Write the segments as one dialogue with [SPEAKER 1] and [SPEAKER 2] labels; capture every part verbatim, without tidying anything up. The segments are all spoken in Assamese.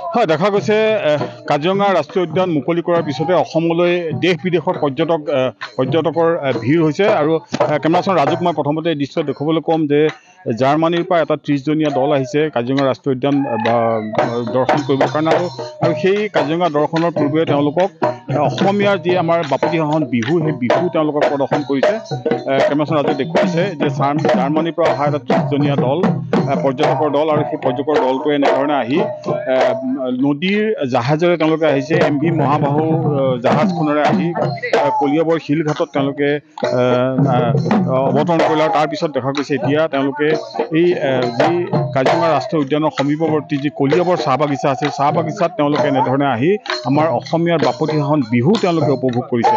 [SPEAKER 1] হয়, দেখা গৈছে কাজিৰঙা ৰাষ্ট্ৰীয় উদ্যান মুকলি কৰাৰ পিছতে অসমলৈ দেশ বিদেশৰ পৰ্যটক পৰ্যটকৰ ভিৰ হৈছে আৰু কেমেৰাচন ৰাজুক মই প্ৰথমতে এই দৃশ্য দেখুৱাবলৈ ক'ম যে জাৰ্মানীৰ পৰা এটা ত্ৰিছজনীয়া দল আহিছে কাজিৰঙা ৰাষ্ট্ৰীয় উদ্যান দৰ্শন কৰিবৰ কাৰণে আৰু আৰু সেই কাজিৰঙা দৰ্শনৰ পূৰ্বে তেওঁলোকক অসমীয়াৰ যি আমাৰ বাপতিসাহোন বিহু সেই বিহু তেওঁলোকক প্ৰদৰ্শন কৰিছে। কেমেৰাচন ৰাজুৱে দেখুৱাইছে যে জাৰ্মানীৰ পৰা অহা এটা ত্ৰিছজনীয়া দল পৰ্যটকৰ দল আৰু সেই পৰ্যটকৰ দলটোৱে এনেধৰণে আহি নদীৰ জাহাজেৰে তেওঁলোকে আহিছে। এম ভি মহাবাহু জাহাজখনেৰে আহি কলিয়াবৰ শিলঘাটত তেওঁলোকে অৱতৰণ কৰিলে আৰু তাৰপিছত দেখা গৈছে এতিয়া তেওঁলোকে এই যি কাজিৰঙা ৰাষ্ট্ৰীয় উদ্যানৰ সমীপৱৰ্তী যি কলিয়াবৰ চাহ বাগিচা আছে চাহ বাগিচাত তেওঁলোকে এনেধৰণে আহি আমাৰ অসমীয়াৰ বাপতিসাহোন বিহু তেওঁলোকে উপভোগ কৰিছে।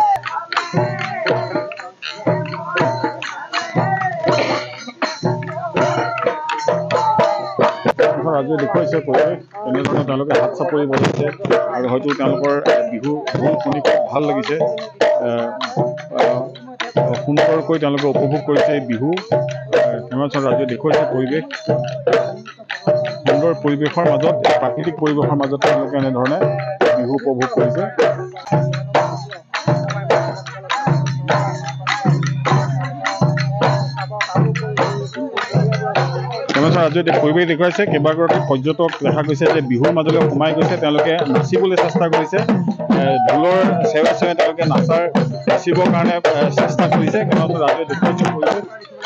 [SPEAKER 1] ৰাজুৱে দেখুৱাইছে পৰিৱেশ তেনেধৰণে তেওঁলোকে হাত চাপৰি বজাইছে আৰু হয়তো তেওঁলোকৰ বিহু ঢোল শুনি খুব ভাল লাগিছে। সুন্দৰকৈ তেওঁলোকে উপভোগ কৰিছে এই বিহু। কেমেৰাচন ৰাজুৱে দেখুৱাইছে পৰিৱেশ সুন্দৰ পৰিৱেশৰ মাজত প্ৰাকৃতিক পৰিৱেশৰ মাজত তেওঁলোকে এনেধৰণে বিহু উপভোগ কৰিছে। ৰাজুৱে পৰিৱেশ দেখুৱাইছে কেইবাগৰাকী পৰ্যটক দেখা গৈছে যে বিহুৰ মাজলৈ সোমাই গৈছে। তেওঁলোকে নাচিবলৈ চেষ্টা কৰিছে, ঢোলৰ চেৱে চেৱে তেওঁলোকে নাচাৰ নাচিবৰ কাৰণে চেষ্টা কৰিছে। কেমেৰাচন ৰাজুৱে দেখুৱাইছে পৰিৱেশ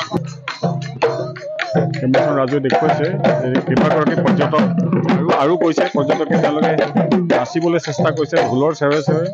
[SPEAKER 1] কেমেৰাচন ৰাজুৱে দেখুৱাইছে কেইবাগৰাকী পৰ্যটক আৰু আৰু কৈছে পৰ্যটকে তেওঁলোকে নাচিবলৈ চেষ্টা কৰিছে ঢোলৰ চেৱে চেৱে।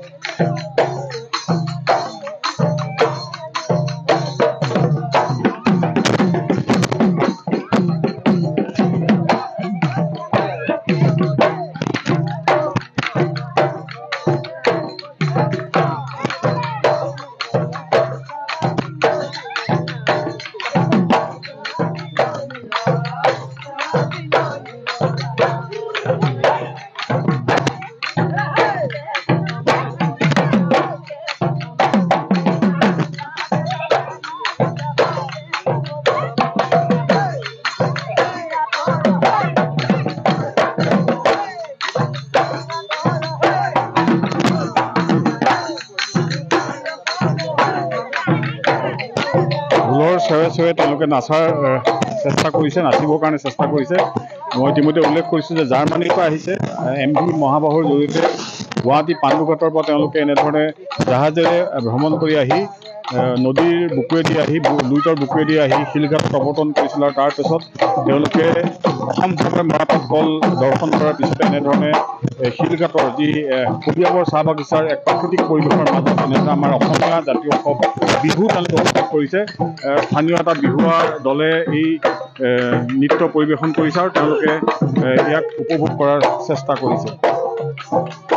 [SPEAKER 1] ঢোলৰ চেৱে চেৱে তেওঁলোকে নাচাৰ চেষ্টা কৰিছে, নাচিবৰ কাৰণে চেষ্টা কৰিছে। মই ইতিমধ্যে উল্লেখ কৰিছোঁ যে জাৰ্মানীৰ পৰা আহিছে এম ভি মহাবাহুৰ জৰিয়তে গুৱাহাটী পাণ্ডুঘাটৰ পৰা তেওঁলোকে এনেধৰণে জাহাজেৰে ভ্ৰমণ কৰি আহি নদীৰ বুকুৱেদি আহি লুইতৰ বুকুৱেদি আহি শিলঘাটত অৱতৰণ কৰিছিল আৰু তাৰপিছত তেওঁলোকে অসম চৰকাৰে মাৰাথান কল দৰ্শন কৰাৰ পিছতে এনেধৰণে শিলঘাটৰ যি কলিয়াবৰ চাহ বাগিচাৰ এক প্ৰাকৃতিক পৰিৱেশৰ মাজত এনেধৰণে আমাৰ অসমীয়া জাতীয় উৎসৱ বিহু তেওঁলোকে উপভোগ কৰিছে। স্থানীয় এটা বিহুৱা দলে এই নৃত্য পৰিৱেশন কৰিছে আৰু তেওঁলোকে ইয়াক উপভোগ কৰাৰ চেষ্টা কৰিছে।